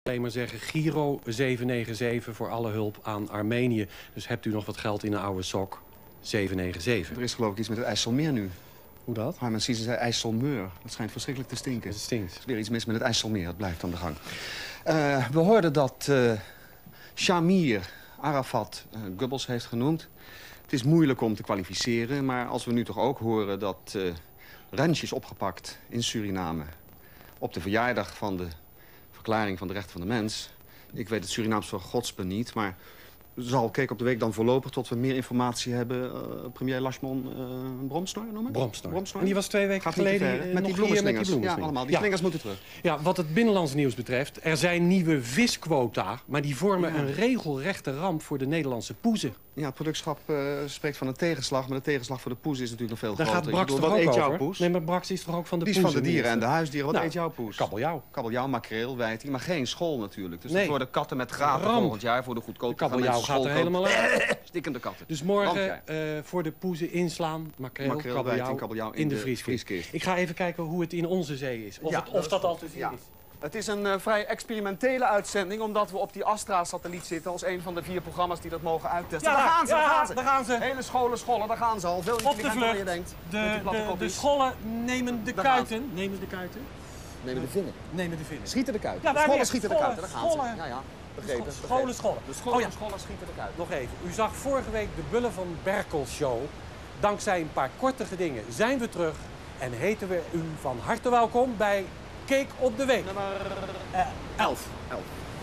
alleen maar zeggen Giro 797 voor alle hulp aan Armenië. Dus hebt u nog wat geld in een oude sok? 797. Er is geloof ik iets met het IJsselmeer nu. Hoe dat? Harman Siezen zei IJsselmeur. Dat schijnt verschrikkelijk te stinken. Het stinkt. Er is weer iets mis met het IJsselmeer. Het blijft aan de gang. We hoorden dat Shamir Arafat Goebbels heeft genoemd. Het is moeilijk om te kwalificeren, maar als we nu toch ook horen dat Rentsch is opgepakt in Suriname op de verjaardag van de verklaring van de rechten van de mens. Ik weet het Surinaams van godsbe niet, maar zal Kijk op de Week dan voorlopig tot we meer informatie hebben premier Lachman Bromsnor noemen? Bromsnor. Bromsnor. En die was 2 weken geleden met die bloemenslingers. Ja, Ja, allemaal. Die slingers moeten terug. Ja, wat het binnenlands nieuws betreft, er zijn nieuwe visquota, maar die vormen een regelrechte ramp voor de Nederlandse poezen. Ja, het productschap spreekt van een tegenslag, maar de tegenslag voor de poes is natuurlijk nog veel Daar groter. gaat Brax toch wat ook eet jouw over? poes? Nee, maar Brax is toch ook van de Die is poes? van de dieren en de huisdieren. Wat Nou, eet jouw poes? Kabeljauw. Kabeljauw, makreel, wijting, maar geen school natuurlijk. Dus Nee. dat worden katten met gaten Ramp. volgend jaar voor de goedkope Kabeljauw gaat er helemaal uit. Stikkende katten. Dus morgen Rampjaar. voor de poezen inslaan, makreel, wijting, kabeljauw in de vrieskist. Ik ga even kijken hoe het in onze zee is. Of dat al te zien is. Het is een vrij experimentele uitzending, omdat we op die Astra-satelliet zitten als een van de 4 programma's die dat mogen uittesten. Ja, daar gaan ze, daar gaan ze. Hele scholen, daar gaan ze al. Veel Op de intelligenter dan je vlucht. denkt. Met die platte De kopjes. schollen nemen de Daar gaan kuiten. Nemen de kuiten? Nemen de vinnen. Nemen de vinnen. Schieten de kuiten. Ja, de daar schollen weer. schieten de kuiten, daar gaan ze. Schollen. Ja, begrepen. Schollen. De Oh schollen schieten de kuiten. Nog even. U zag vorige week de Bullen van Berkel show. Dankzij een paar korte gedingen zijn we terug. En heten we u van harte welkom bij Kijk op de Week. Nummer 11. 11.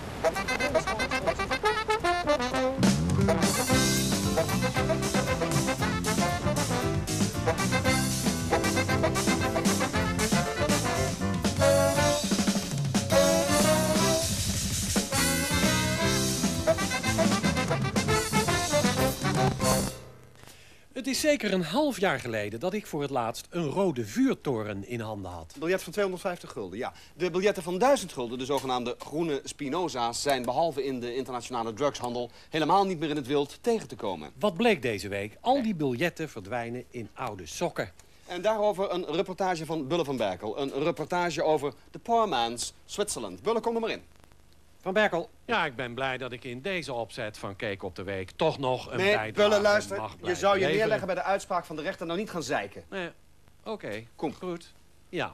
Het is zeker een half jaar geleden dat ik voor het laatst een rode vuurtoren in handen had. Een biljet van 250 gulden, ja. De biljetten van 1000 gulden, de zogenaamde groene Spinoza's, zijn behalve in de internationale drugshandel helemaal niet meer in het wild tegen te komen. Wat bleek deze week? Al die biljetten verdwijnen in oude sokken. En daarover een reportage van Bulle van Berkel. Een reportage over the poor man's Switzerland. Bulle, kom er maar in. Van Berkel. Ja, ik ben blij dat ik in deze opzet van Kijk op de Week toch nog een Nee, bijdrage Bulle, luister. mag Je blijven zou je leveren. neerleggen bij de uitspraak van de rechter, nou niet gaan zeiken. Nee, oké. Kom. Goed. Ja.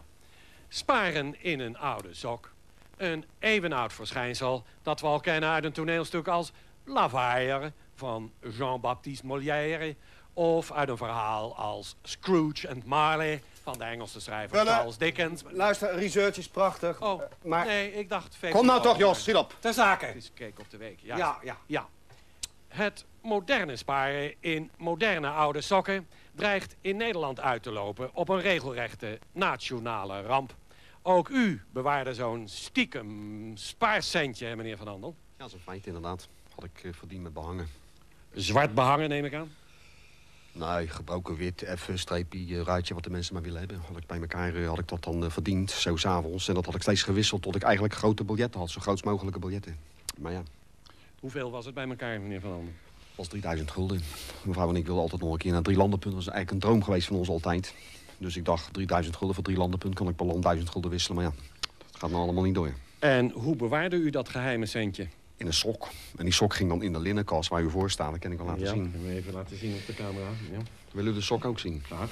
Sparen in een oude sok. Een eeuwenoud verschijnsel dat we al kennen uit een toneelstuk als La Vallière van Jean-Baptiste Molière. Of uit een verhaal als Scrooge and Marley van de Engelse schrijver Bulle. Charles Dickens. Luister, research is prachtig. Oh, maar... nee, ik dacht... Kom nou toch, Jos, schiet op. Ter zake. Het is Kijk op de Week. Ja. Ja. Het moderne sparen in moderne oude sokken dreigt in Nederland uit te lopen op een regelrechte nationale ramp. Ook u bewaarde zo'n stiekem spaarcentje, hè, meneer Van Andel? Ja, dat is een feit inderdaad. Had ik verdiend met behangen. Zwart behangen, neem ik aan? Nee, gebroken wit, even streepje, ruitje, wat de mensen maar willen hebben. Had ik bij elkaar had ik dat dan verdiend, zo 's avonds. En dat had ik steeds gewisseld tot ik eigenlijk grote biljetten had. Zo grootst mogelijke biljetten. Maar ja, Hoeveel was het bij elkaar, meneer Van Andel? het was 3000 gulden. Mevrouw en ik wilden altijd nog een keer naar 3 landenpunten. Dat is eigenlijk een droom geweest van ons altijd. Dus ik dacht, 3000 gulden voor 3 landenpunten kan ik per land 1000 gulden wisselen. Maar ja, dat gaat nou allemaal niet door. En hoe bewaarde u dat geheime centje? In een sok. En die sok ging dan in de linnenkast waar u voor staat. Dat kan ik wel laten zien. Ja, even laten zien op de camera. Ja. Wil u de sok ook zien? Graag.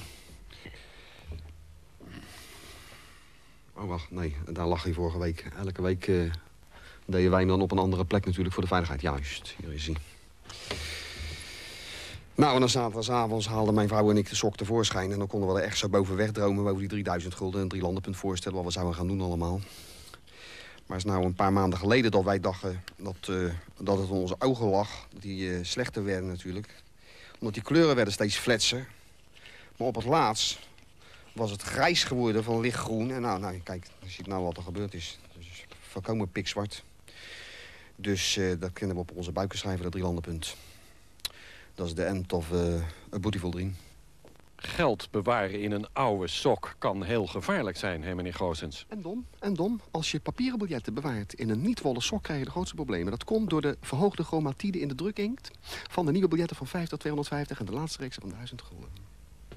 Oh, wacht, nee. Daar lag hij vorige week. Elke week deden wij hem dan op een andere plek natuurlijk voor de veiligheid. Juist, hier is hij. Nou, en dan zaterdagavond haalden mijn vrouw en ik de sok tevoorschijn. En dan konden we er echt zo boven wegdromen boven die 3000 gulden en 3 landenpunt voorstellen wat we zouden gaan doen allemaal. Maar het is nou een paar maanden geleden dat wij dachten dat het in onze ogen lag. Dat die slechter werden natuurlijk. Omdat die kleuren werden steeds fletser. Maar op het laatst was het grijs geworden van lichtgroen. En nou kijk, je ziet nou wat er gebeurd is. Het is volkomen pikzwart. Dus dat kunnen we op onze buiken schrijven, dat 3 landenpunt. Dat is de end of a beautiful dream. Geld bewaren in een oude sok kan heel gevaarlijk zijn, hè, meneer Goossens. En dom, als je papieren biljetten bewaart in een niet-wollen sok krijg je de grootste problemen. Dat komt door de verhoogde chromatide in de drukinkt van de nieuwe biljetten van 5 tot 250 en de laatste reeks van 1000 gulden.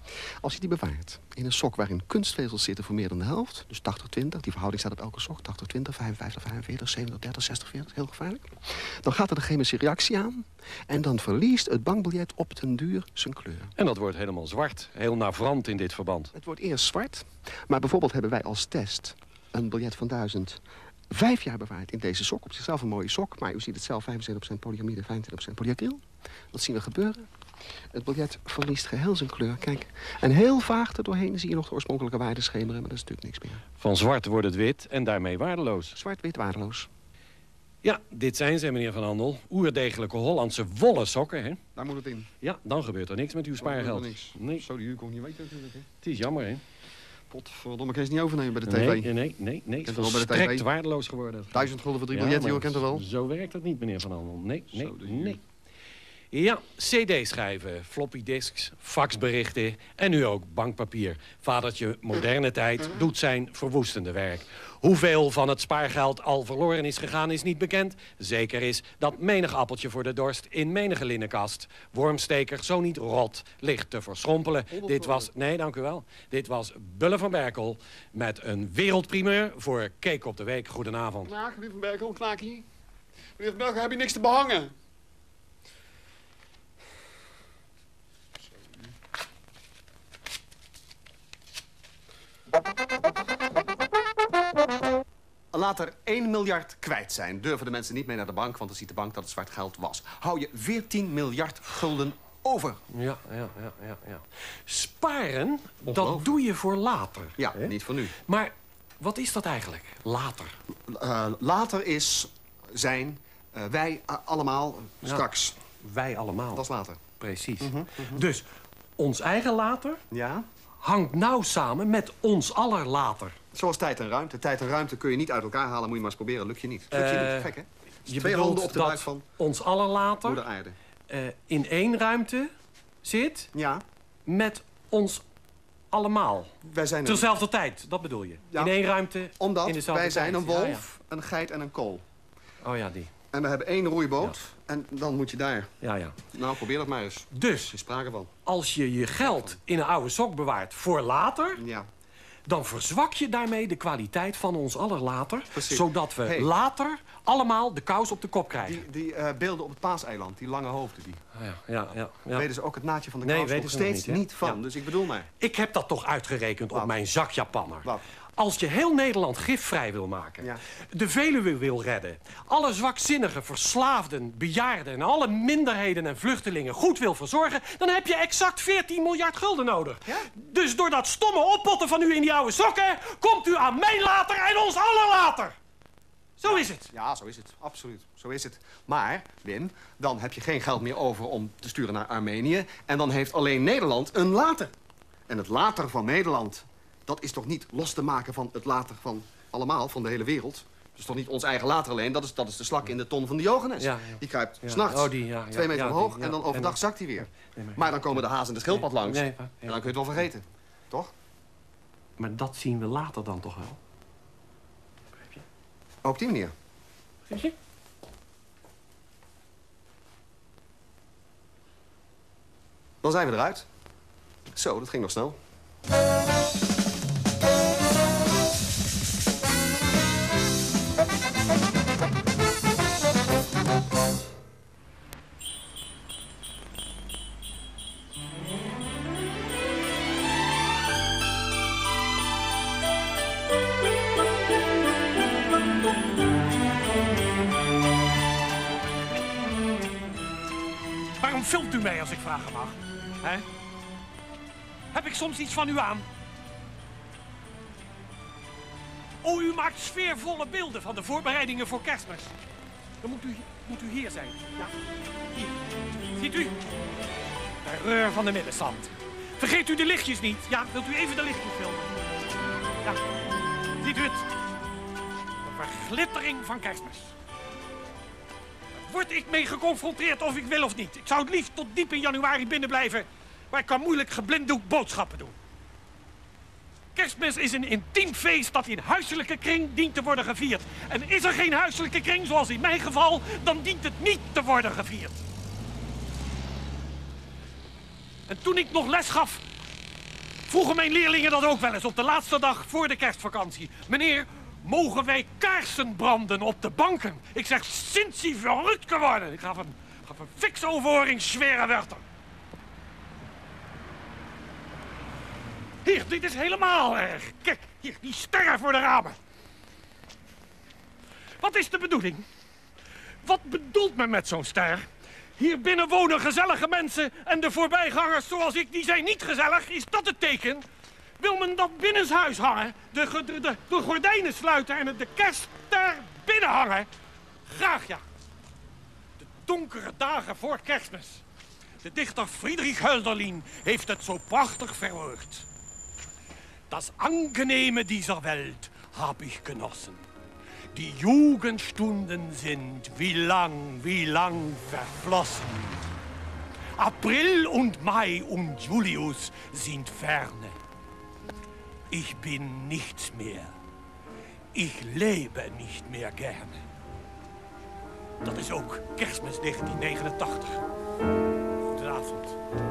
Als je die bewaart in een sok waarin kunstvezels zitten voor meer dan de helft... dus 80-20, die verhouding staat op elke sok, 80-20, 55-45, 70-30, 60-40, heel gevaarlijk... dan gaat er een chemische reactie aan en dan verliest het bankbiljet op den duur zijn kleur. En dat wordt helemaal zwart. Heel navrant in dit verband. Het wordt eerst zwart, maar bijvoorbeeld hebben wij als test een biljet van 1000... 5 jaar bewaard in deze sok. Op zichzelf een mooie sok, maar u ziet het zelf, 75% polyamide, 25% polyacryl. Dat zien we gebeuren. Het biljet verliest geheel zijn kleur. Kijk, en heel vaag er doorheen zie je nog de oorspronkelijke waarde schemeren, maar dat is natuurlijk niks meer. Van zwart wordt het wit en daarmee waardeloos. Zwart-wit waardeloos. Ja, dit zijn ze, meneer Van Andel. Oerdegelijke Hollandse wollen sokken, hè? Daar moet het in. Ja, dan gebeurt er niks met uw spaargeld. Niks. Nee. Zo, die u kon niet weten natuurlijk. Hè. Het is jammer, hè? Potverdomme, kan je het niet overnemen bij de tv. Nee. Het is Kent u wel bij de volstrekt TV? waardeloos geworden. 1000 gulden voor 3 Ja, biljetten, maar u kent het wel. Zo werkt het niet, meneer Van Andel. Nee. Zo, de huur. Ja, cd schrijven, floppy disks, faxberichten en nu ook bankpapier. Vadertje moderne tijd doet zijn verwoestende werk. Hoeveel van het spaargeld al verloren is gegaan is niet bekend. Zeker is dat menig appeltje voor de dorst in menige linnenkast... wormsteker zo niet rot ligt te verschrompelen. Dit was, nee dank u wel, dit was Bulle van Berkel met een wereldprimeur voor Cake op de Week. Goedenavond. Knaak, meneer Van Berkel, knaakie. Meneer Van Berkel, heb je niks te behangen? Laat er 1 miljard kwijt zijn. Durven de mensen niet mee naar de bank, want dan ziet de bank dat het zwart geld was. Hou je 14 miljard gulden over. Ja. Sparen, dat doe je voor later. Ja, hè? niet voor nu. Maar wat is dat eigenlijk, later? Later zijn wij allemaal straks. Wij allemaal. Dat is later. Precies. Dus ons eigen later Ja? hangt nauw samen met ons aller later. Zoals tijd en ruimte. Tijd en ruimte kun je niet uit elkaar halen. Moet je maar eens proberen. Lukt je niet. Lukt je niet. Gek, hè? Je Twee handen op de buik dat van ons aller later moeder aarde. in één ruimte zit Ja. met ons allemaal. Wij zijn Terzelfde tijd, dat bedoel je? Ja. In één ruimte, Omdat in dezelfde wij zijn tijd. een wolf, een geit en een kool. Ja. Oh ja, die. En we hebben 1 roeiboot. En dan moet je daar. Ja. Nou, probeer dat maar eens. Dus, Er is sprake van. als je je geld in een oude sok bewaart voor later... Ja. dan verzwak je daarmee de kwaliteit van ons aller later... Precies. zodat we Hey. later allemaal de kous op de kop krijgen. Die beelden op het Paaseiland, die lange hoofden, die. Ja. Weten ze ook het naadje van de Nee, kous weten nog ze nog steeds niet, hè? niet van. Ja. Dus ik bedoel maar. Ik heb dat toch uitgerekend op Wat? mijn zakjapanner. Wat? Als je heel Nederland gifvrij wil maken, Ja. de Veluwe wil redden... alle zwakzinnigen, verslaafden, bejaarden en alle minderheden en vluchtelingen goed wil verzorgen... dan heb je exact 14 miljard gulden nodig. Ja? Dus door dat stomme oppotten van u in die oude sokken... komt u aan mij later en ons aller later. Zo is het. Ja, zo is het. Absoluut. Zo is het. Maar, Wim, dan heb je geen geld meer over om te sturen naar Armenië... en dan heeft alleen Nederland een later. En het later van Nederland... dat is toch niet los te maken van het later van allemaal, van de hele wereld? Dat is toch niet ons eigen later alleen? Dat is de slak in de ton van Diogenes. Ja. Die kruipt Ja. s'nachts Oh, die, ja, 2 meter ja, omhoog die, ja. en dan overdag En- zakt hij weer. Nee, Maar dan komen de haas en de schildpad langs. Nee, En dan kun je het wel vergeten. Toch? Maar dat zien we later dan toch wel? Begrijp je? Op die manier. Begrijp je? Dan zijn we eruit. Zo, dat ging nog snel. Waarom filmt u mij als ik vragen mag? Hè? Heb ik soms iets van u aan? Oh, u maakt sfeervolle beelden van de voorbereidingen voor Kerstmis. Dan moet u hier zijn. Ja, hier. Ziet u? De reur van de middenstand. Vergeet u de lichtjes niet. Ja, wilt u even de lichtjes filmen? Ja, ziet u het? De verglittering van Kerstmis. Daar word ik mee geconfronteerd of ik wil of niet. Ik zou het liefst tot diep in januari binnenblijven, maar ik kan moeilijk geblinddoekt boodschappen doen. Kerstmis is een intiem feest dat in huiselijke kring dient te worden gevierd. En is er geen huiselijke kring, zoals in mijn geval, dan dient het niet te worden gevierd. En toen ik nog les gaf Vroegen mijn leerlingen dat ook wel eens op de laatste dag voor de kerstvakantie. Meneer, mogen wij kaarsen branden op de banken? Ik zeg, sinds hij verrukt geworden. Ik gaf een fikse overhoring, zware werter. Hier, dit is helemaal erg. Kijk, hier, die sterren voor de ramen. Wat is de bedoeling? Wat bedoelt men met zo'n ster? Hier binnen wonen gezellige mensen en de voorbijgangers zoals ik, die zijn niet gezellig. Is dat het teken? Wil men dat binnenshuis hangen, de gordijnen sluiten en de kerstster binnen hangen? Graag ja. De donkere dagen voor Kerstmis. De dichter Friedrich Hölderlin heeft het zo prachtig verwoord. Das Angenehme dieser Welt hab ich genossen. Die Jugendstunden sind wie lang verflossen. April und Mai und Julius sind ferne. Ich bin nichts mehr. Ich lebe nicht mehr gerne. Dat is ook Kerstmis 1989. Goedenavond.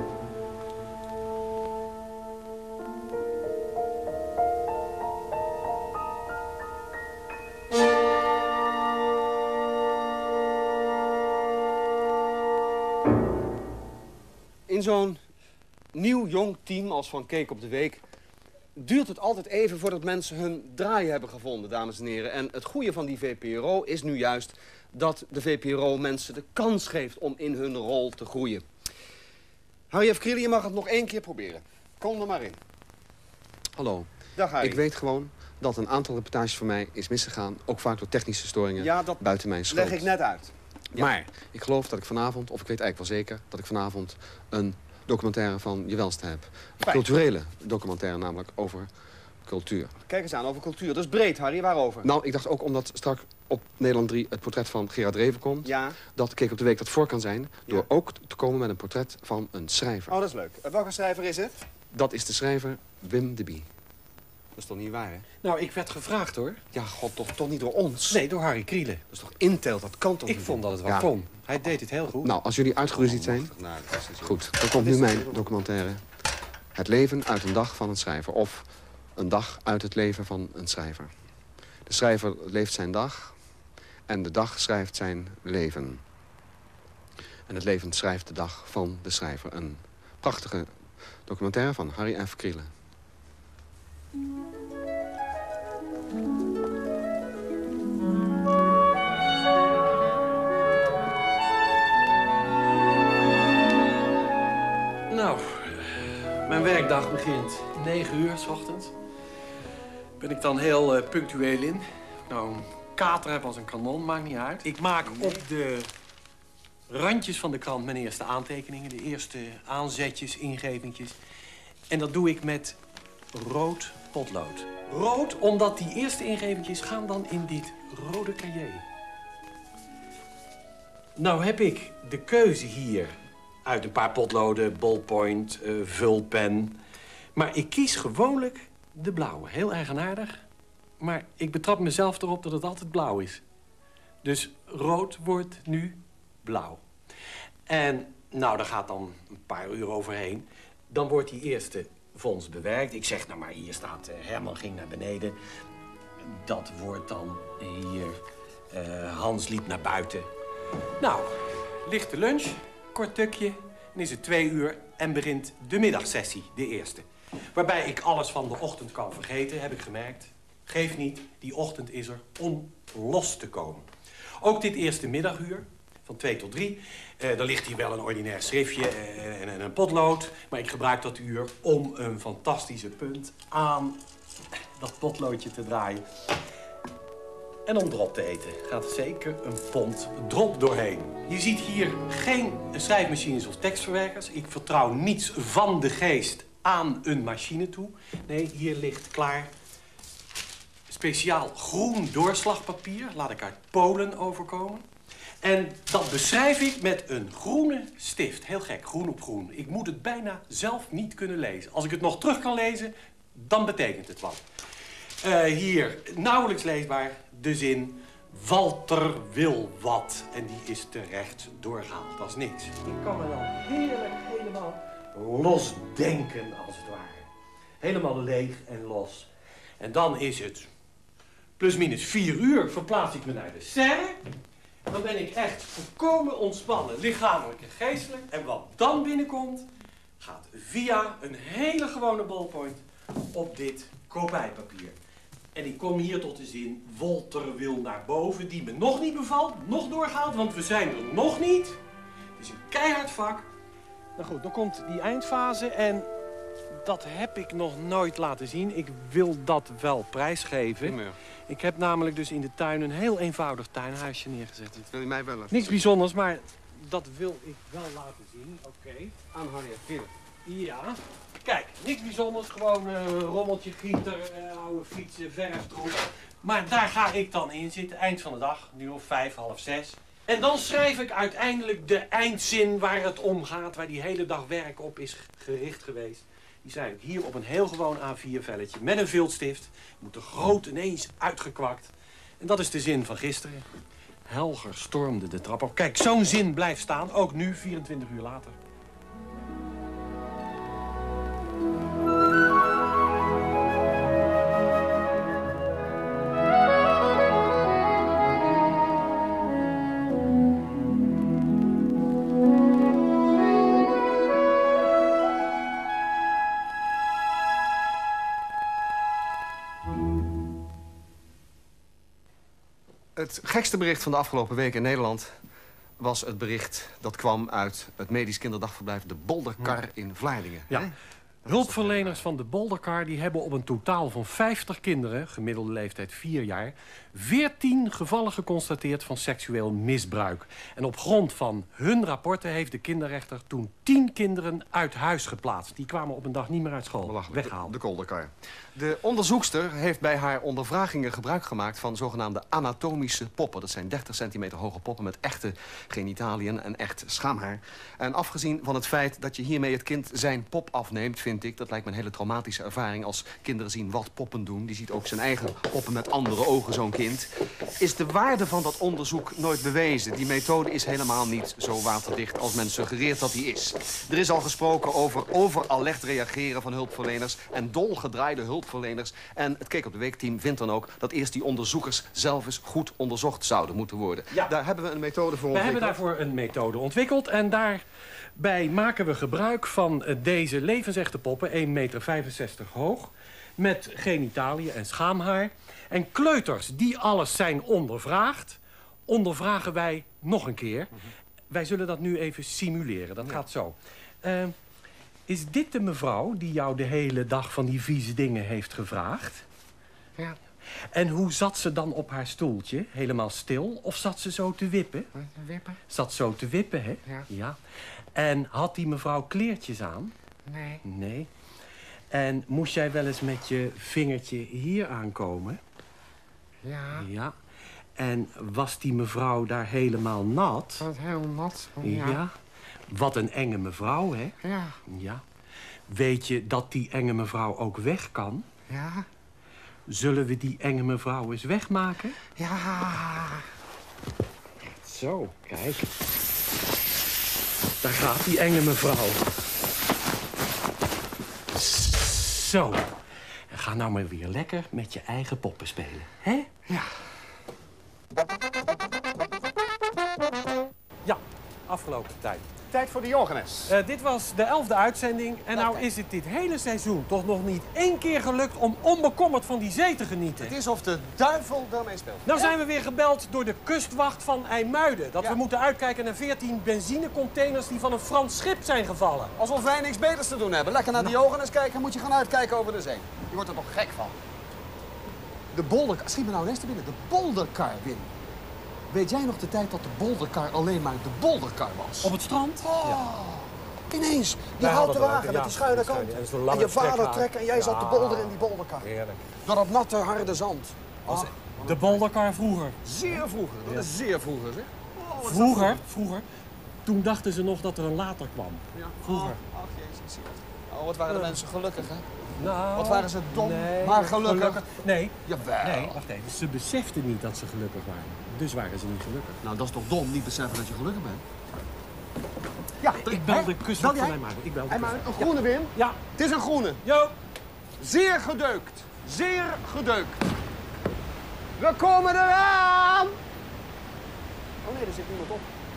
In zo'n nieuw jong team als van Keek op de Week duurt het altijd even voordat mensen hun draai hebben gevonden, dames en heren. En het goede van die VPRO is nu juist dat de VPRO mensen de kans geeft om in hun rol te groeien. Harry F. Kriele, je mag het nog 1 keer proberen. Kom er maar in. Hallo. Dag Harry. Ik weet gewoon dat een aantal reportages van mij is misgegaan, ook vaak door technische storingen buiten mijn schoot. Leg ik net uit. Ja. Maar ik geloof dat ik vanavond, of ik weet eigenlijk wel zeker, dat ik vanavond een documentaire van je welste heb. Een culturele documentaire namelijk over cultuur. Kijk eens aan, over cultuur. Dat is breed, Harry. Waarover? Nou, ik dacht ook omdat straks op Nederland 3 het portret van Gerard Reven komt. Ja. Dat Keek op de Week dat voor kan zijn door ook te komen met een portret van een schrijver. Oh, dat is leuk. Welke schrijver is het? Dat is de schrijver Wim de Bie. Dat is toch niet waar, hè? Nou, ik werd gevraagd, hoor. Ja, god, toch niet door ons? Nee, door Harry Kriele. Dat is toch Intel, dat kan toch niet? Ik vond dat het wel kon. Hij deed het heel goed. Nou, als jullie uitgeruzied zijn... Goed, dan komt nu mijn documentaire. Het leven uit een dag van een schrijver. Of een dag uit het leven van een schrijver. De schrijver leeft zijn dag en de dag schrijft zijn leven. En het leven schrijft de dag van de schrijver. Een prachtige documentaire van Harry F. Kriele. Nou, mijn werkdag begint 9 uur 's ochtends. Ben ik dan heel punctueel in. Nou, een kater heb als een kanon, maakt niet uit. Ik maak op de randjes van de krant mijn eerste aantekeningen. De eerste aanzetjes, ingevingjes. En dat doe ik met rood potlood. Rood, omdat die eerste ingevingjes gaan dan in dit rode cahier. Nou heb ik de keuze hier uit een paar potloden, ballpoint, vulpen. Maar ik kies gewoonlijk de blauwe. Heel eigenaardig. Maar ik betrap mezelf erop dat het altijd blauw is. Dus rood wordt nu blauw. En nou, daar gaat dan een paar uur overheen. Dan wordt die eerste vondst bewerkt. Ik zeg nou maar, hier staat Herman ging naar beneden. Dat wordt dan hier Hans liep naar buiten. Nou, lichte lunch, kort tukje. Dan is het 2 uur en begint de middagsessie, de eerste. Waarbij ik alles van de ochtend kan vergeten, heb ik gemerkt. Geef niet, die ochtend is er om los te komen. Ook dit eerste middaguur, van 2 tot 3. Er ligt hier wel een ordinair schriftje en een potlood. Maar ik gebruik dat uur om een fantastische punt aan dat potloodje te draaien. En om drop te eten gaat zeker een pond drop doorheen. Je ziet hier geen schrijfmachines of tekstverwerkers. Ik vertrouw niets van de geest aan een machine toe. Nee, hier ligt klaar speciaal groen doorslagpapier. Laat ik uit Polen overkomen. En dat beschrijf ik met een groene stift. Heel gek, groen op groen. Ik moet het bijna zelf niet kunnen lezen. Als ik het nog terug kan lezen, dan betekent het wat. Hier, nauwelijks leesbaar, de zin Walter wil wat. En die is terecht doorgehaald, dat is niks. Ik kan me dan heerlijk helemaal losdenken, als het ware. Helemaal leeg en los. En dan is het plusminus 4 uur verplaats ik me naar de serre. Dan ben ik echt volkomen ontspannen, lichamelijk en geestelijk. En wat dan binnenkomt, gaat via een hele gewone ballpoint op dit kopijpapier. En ik kom hier tot de zin, Wolter wil naar boven, die me nog niet bevalt, nog doorgaat, want we zijn er nog niet. Het is een keihard vak. Nou goed, dan komt die eindfase en dat heb ik nog nooit laten zien. Ik wil dat wel prijsgeven. Meer. Ik heb namelijk dus in de tuin een heel eenvoudig tuinhuisje neergezet. Dat wil je mij wel even. Niks bijzonders, maar dat wil ik wel laten zien. Oké. Aan Harriet, Philip. Ja. Kijk, niks bijzonders. Gewoon rommeltje, gieter, oude fietsen, verftroep. Maar daar ga ik dan in zitten, eind van de dag. Nu of 5, half 6. En dan schrijf ik uiteindelijk de eindzin waar het om gaat. Waar die hele dag werk op is gericht geweest. Die schrijf ik hier op een heel gewoon A4-velletje met een viltstift. Moet er groot ineens uitgekwakt. En dat is de zin van gisteren. Helger stormde de trap op. Kijk, zo'n zin blijft staan, ook nu, 24 uur later. Het gekste bericht van de afgelopen week in Nederland was het bericht dat kwam uit het medisch kinderdagverblijf De Bolderkar in Vlaardingen. Ja. Hulpverleners van de Bolderkar die hebben op een totaal van 50 kinderen, gemiddelde leeftijd 4 jaar, 14 gevallen geconstateerd van seksueel misbruik. En op grond van hun rapporten heeft de kinderrechter toen 10 kinderen uit huis geplaatst. Die kwamen op een dag niet meer uit school. Belachelijk. Weggehaald. De Bolderkar. De onderzoekster heeft bij haar ondervragingen gebruik gemaakt van zogenaamde anatomische poppen. Dat zijn 30 centimeter hoge poppen met echte genitaliën en echt schaamhaar. En afgezien van het feit dat je hiermee het kind zijn pop afneemt, vind ik, dat lijkt me een hele traumatische ervaring als kinderen zien wat poppen doen. Die ziet ook zijn eigen poppen met andere ogen, zo'n kind. Is de waarde van dat onderzoek nooit bewezen? Die methode is helemaal niet zo waterdicht als men suggereert dat die is. Er is al gesproken over overalert reageren van hulpverleners en dolgedraaide hulpverleners. En het Kijk op de Week-team vindt dan ook dat eerst die onderzoekers zelf eens goed onderzocht zouden moeten worden. Ja. Daar hebben we een methode voor We ontwikkeld. hebben daarvoor een methode ontwikkeld en daarbij maken we gebruik van deze levensechte poppen, 1,65 meter hoog, met genitaliën en schaamhaar. En kleuters die alles zijn ondervraagd, ondervragen wij nog een keer. Wij zullen dat nu even simuleren. Dat gaat zo. Is dit de mevrouw die jou de hele dag van die vieze dingen heeft gevraagd? Ja. En hoe zat ze dan op haar stoeltje? Helemaal stil? Of zat ze zo te wippen? Wippen? Zat zo te wippen, hè? Ja. En had die mevrouw kleertjes aan? Nee. Nee. En moest jij wel eens met je vingertje hier aankomen? Ja. Ja. En was die mevrouw daar helemaal nat? Wat heel nat. Ja. Wat een enge mevrouw, hè? Ja. Ja. Weet je dat die enge mevrouw ook weg kan? Ja. Zullen we die enge mevrouw eens wegmaken? Ja. Zo, kijk. Daar gaat die enge mevrouw. Zo. En ga nou maar weer lekker met je eigen poppen spelen, hè? Ja. Ja, afgelopen tijd. Tijd voor de Johannes. Dit was de 11e uitzending. En nou is het dit hele seizoen toch nog niet 1 keer gelukt om onbekommerd van die zee te genieten. Het is of de duivel daarmee speelt. Nou zijn we weer gebeld door de kustwacht van IJmuiden. Dat Ja. we moeten uitkijken naar 14 benzinecontainers die van een Frans schip zijn gevallen. Alsof wij niks beters te doen hebben. Lekker naar de Johannes kijken, moet je gaan uitkijken over de zee. Je wordt er toch gek van. De Bolderkar, schiet me nou ineens te binnen. De Bolderkar, Wim. Weet jij nog de tijd dat de Bolderkar alleen maar de Bolderkar was? Op het strand? Oh, ineens. Die Wij houten hadden dat ook, wagen ja. met die schuine kant. En zo'n En lange je vader trekhaak. trekken en jij zat te Ja. bolderen in die Bolderkar. Heerlijk. Door dat natte, harde zand. Als Ah, de Bolderkar vroeger. zeer vroeger. Dat is zeer vroeger, zeg. Oh, wat is dat Vroeger. Toen dachten ze nog dat er een later kwam. Ja. Vroeger. Oh, ach, jezus. Oh, wat waren de mensen gelukkig, hè? Nou, Wat waren ze dom, nee, maar gelukkig. Nee, Jawel. nee, wacht even. Ze beseften niet dat ze gelukkig waren. Dus waren ze niet gelukkig. Nou, dat is toch dom, niet beseffen dat je gelukkig bent. Ja, Ik bel de kustwacht van IJmuiden. Ik bel de Een kustwacht. groene, Wim. Ja. Het is een groene. Jo. Zeer gedeukt. Zeer gedeukt. We komen eraan! Oh nee, er zit niemand op.